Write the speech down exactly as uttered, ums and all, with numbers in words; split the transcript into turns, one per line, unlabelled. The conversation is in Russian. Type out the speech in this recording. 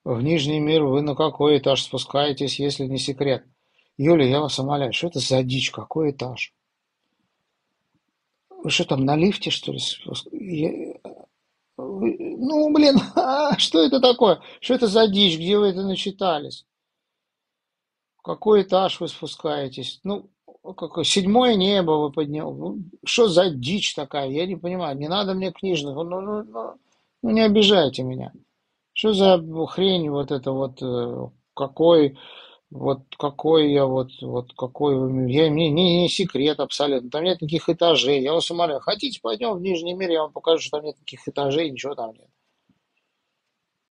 В Нижний мир вы на какой этаж спускаетесь, если не секрет? Юля, я вас умоляю, что это за дичь? Какой этаж? Вы что там, на лифте, что ли? спуск- Я- вы- Ну, блин, а, что это такое? Что это за дичь? Где вы это начитались? В какой этаж вы спускаетесь? Ну, какое седьмое небо вы поднял. Ну, что за дичь такая? Я не понимаю. Не надо мне книжных. Ну, ну, ну, ну, ну, не обижайте меня. Что за хрень вот это вот? э, Какой Вот какой я вот, вот какой вы мне- я, мне не, не секрет абсолютно. Там нет никаких этажей. Я вас умоляю. Хотите, пойдем в Нижний мир, я вам покажу, что там нет никаких этажей, ничего там нет.